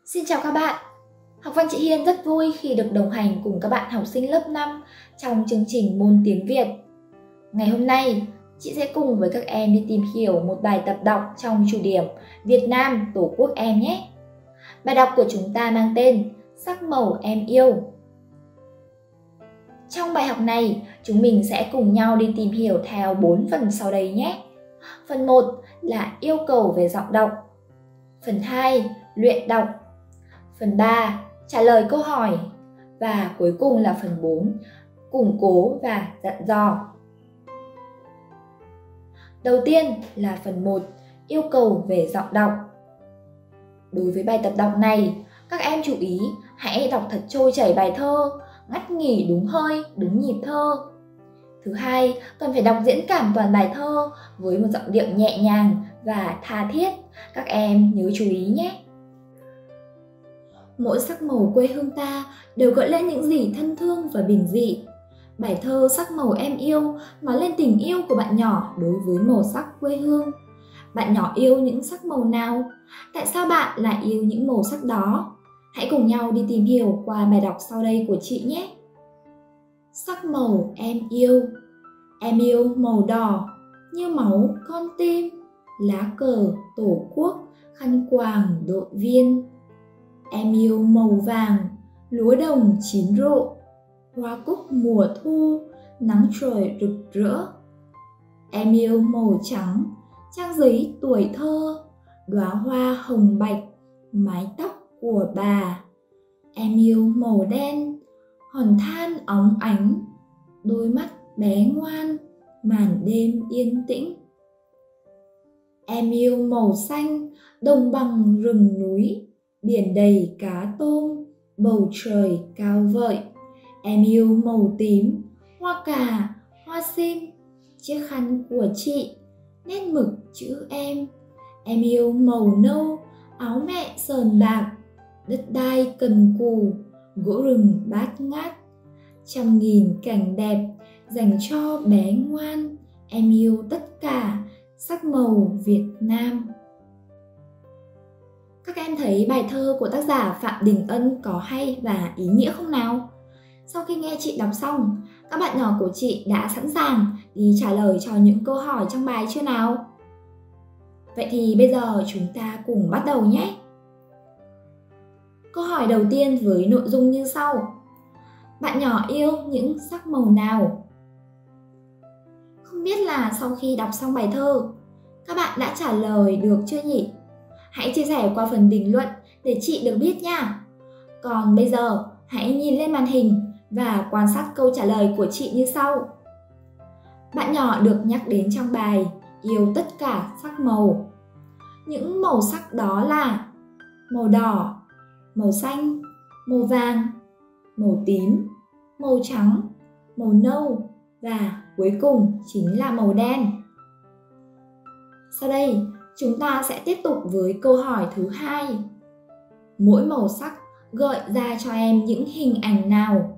Xin chào các bạn. Học văn chị Hiên rất vui khi được đồng hành cùng các bạn học sinh lớp 5 trong chương trình môn tiếng Việt. Ngày hôm nay, chị sẽ cùng với các em đi tìm hiểu một bài tập đọc trong chủ điểm Việt Nam Tổ quốc em nhé. Bài đọc của chúng ta mang tên Sắc màu em yêu. Trong bài học này, chúng mình sẽ cùng nhau đi tìm hiểu theo 4 phần sau đây nhé. Phần 1 là yêu cầu về giọng đọc. Phần 2, luyện đọc. Phần 3, trả lời câu hỏi. Và cuối cùng là phần 4, củng cố và dặn dò. Đầu tiên là phần 1, yêu cầu về giọng đọc. Đối với bài tập đọc này, các em chú ý hãy đọc thật trôi chảy bài thơ, ngắt nghỉ đúng hơi, đúng nhịp thơ. Thứ hai, cần phải đọc diễn cảm toàn bài thơ với một giọng điệu nhẹ nhàng và tha thiết. Các em nhớ chú ý nhé. Mỗi sắc màu quê hương ta đều gợi lên những gì thân thương và bình dị. Bài thơ Sắc màu em yêu nói lên tình yêu của bạn nhỏ đối với màu sắc quê hương. Bạn nhỏ yêu những sắc màu nào? Tại sao bạn lại yêu những màu sắc đó? Hãy cùng nhau đi tìm hiểu qua bài đọc sau đây của chị nhé. Sắc màu em yêu màu đỏ như máu con tim, lá cờ tổ quốc, khăn quàng đội viên. Em yêu màu vàng, lúa đồng chín rộ, hoa cúc mùa thu, nắng trời rực rỡ. Em yêu màu trắng, trang giấy tuổi thơ, đóa hoa hồng bạch, mái tóc của bà. Em yêu màu đen, hòn than óng ánh, đôi mắt bé ngoan, màn đêm yên tĩnh. Em yêu màu xanh, đồng bằng rừng núi, biển đầy cá tôm, bầu trời cao vợi. Em yêu màu tím, hoa cà, hoa sim, chiếc khăn của chị, nét mực chữ em. Em yêu màu nâu, áo mẹ sờn bạc, đất đai cần cù, gỗ rừng bát ngát. Trăm nghìn cảnh đẹp dành cho bé ngoan. Em yêu tất cả sắc màu Việt Nam. Các em thấy bài thơ của tác giả Phạm Đình Ân có hay và ý nghĩa không nào? Sau khi nghe chị đọc xong, các bạn nhỏ của chị đã sẵn sàng đi trả lời cho những câu hỏi trong bài chưa nào? Vậy thì bây giờ chúng ta cùng bắt đầu nhé! Câu hỏi đầu tiên với nội dung như sau. Bạn nhỏ yêu những sắc màu nào? Không biết là sau khi đọc xong bài thơ, các bạn đã trả lời được chưa nhỉ? Hãy chia sẻ qua phần bình luận để chị được biết nha. Còn bây giờ, hãy nhìn lên màn hình và quan sát câu trả lời của chị như sau. Bạn nhỏ được nhắc đến trong bài yêu tất cả sắc màu. Những màu sắc đó là màu đỏ, màu xanh, màu vàng, màu tím, màu trắng, màu nâu và cuối cùng chính là màu đen. Sau đây, chúng ta sẽ tiếp tục với câu hỏi thứ hai. Mỗi màu sắc gợi ra cho em những hình ảnh nào?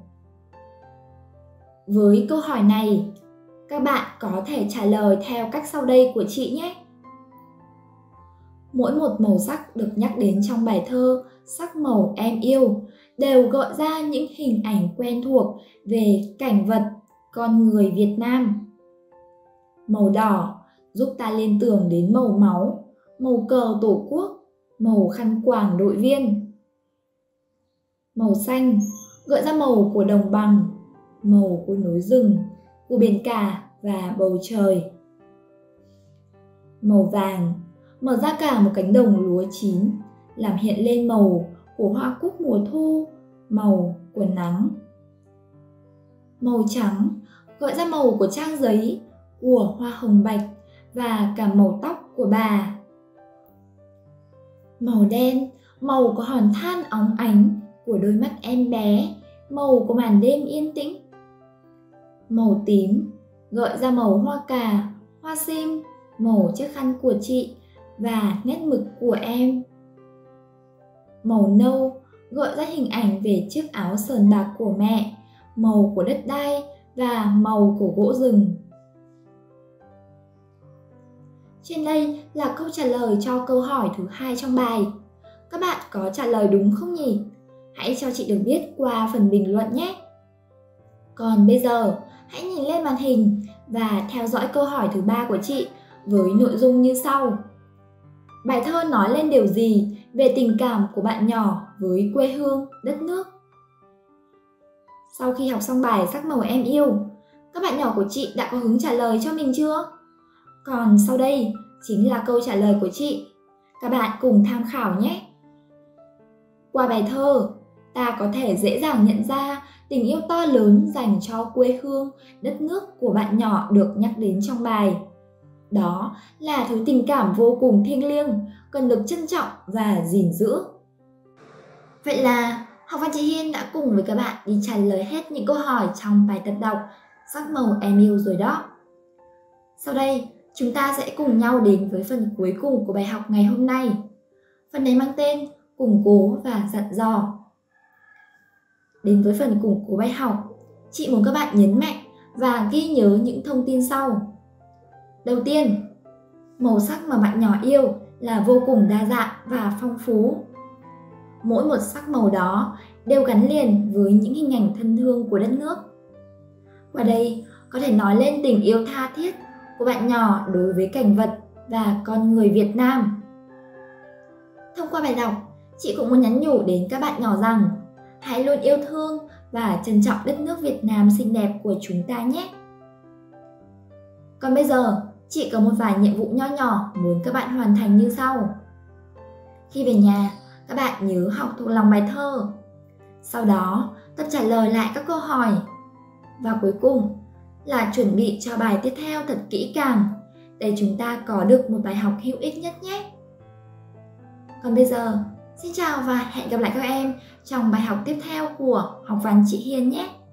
Với câu hỏi này, các bạn có thể trả lời theo cách sau đây của chị nhé. Mỗi một màu sắc được nhắc đến trong bài thơ Sắc màu em yêu đều gợi ra những hình ảnh quen thuộc về cảnh vật, con người Việt Nam. Màu đỏ giúp ta liên tưởng đến màu máu, màu cờ tổ quốc, màu khăn quàng đội viên. Màu xanh gợi ra màu của đồng bằng, màu của núi rừng, của biển cả và bầu trời. Màu vàng mở ra cả một cánh đồng lúa chín, làm hiện lên màu của hoa cúc mùa thu, màu của nắng. Màu trắng gợi ra màu của trang giấy, của hoa hồng bạch và cả màu tóc của bà. Màu đen, màu của hòn than óng ánh, của đôi mắt em bé, màu của màn đêm yên tĩnh. Màu tím gợi ra màu hoa cà, hoa sim, màu chiếc khăn của chị và nét mực của em. Màu nâu gợi ra hình ảnh về chiếc áo sờn bạc của mẹ, màu của đất đai và màu của gỗ rừng. Trên đây là câu trả lời cho câu hỏi thứ hai trong bài. Các bạn có trả lời đúng không nhỉ? Hãy cho chị được biết qua phần bình luận nhé! Còn bây giờ, hãy nhìn lên màn hình và theo dõi câu hỏi thứ 3 của chị với nội dung như sau. Bài thơ nói lên điều gì về tình cảm của bạn nhỏ với quê hương, đất nước? Sau khi học xong bài Sắc màu em yêu, các bạn nhỏ của chị đã có hứng trả lời cho mình chưa? Còn sau đây chính là câu trả lời của chị. Các bạn cùng tham khảo nhé! Qua bài thơ, ta có thể dễ dàng nhận ra tình yêu to lớn dành cho quê hương, đất nước của bạn nhỏ được nhắc đến trong bài. Đó là thứ tình cảm vô cùng thiêng liêng, cần được trân trọng và gìn giữ. Vậy là Học văn chị Hiên đã cùng với các bạn đi trả lời hết những câu hỏi trong bài tập đọc Sắc màu em yêu rồi đó. Sau đây, chúng ta sẽ cùng nhau đến với phần cuối cùng của bài học ngày hôm nay. Phần này mang tên Củng cố và dặn dò. Đến với phần củng cố bài học, chị muốn các bạn nhấn mạnh và ghi nhớ những thông tin sau. Đầu tiên, màu sắc mà bạn nhỏ yêu là vô cùng đa dạng và phong phú. Mỗi một sắc màu đó đều gắn liền với những hình ảnh thân thương của đất nước. Qua đây có thể nói lên tình yêu tha thiết của bạn nhỏ đối với cảnh vật và con người Việt Nam. Thông qua bài đọc, chị cũng muốn nhắn nhủ đến các bạn nhỏ rằng hãy luôn yêu thương và trân trọng đất nước Việt Nam xinh đẹp của chúng ta nhé. Còn bây giờ, chị có một vài nhiệm vụ nho nhỏ muốn các bạn hoàn thành như sau. Khi về nhà, các bạn nhớ học thuộc lòng bài thơ. Sau đó, tập trả lời lại các câu hỏi. Và cuối cùng là chuẩn bị cho bài tiếp theo thật kỹ càng để chúng ta có được một bài học hữu ích nhất nhé. Còn bây giờ, xin chào và hẹn gặp lại các em trong bài học tiếp theo của Học văn chị Hiên nhé!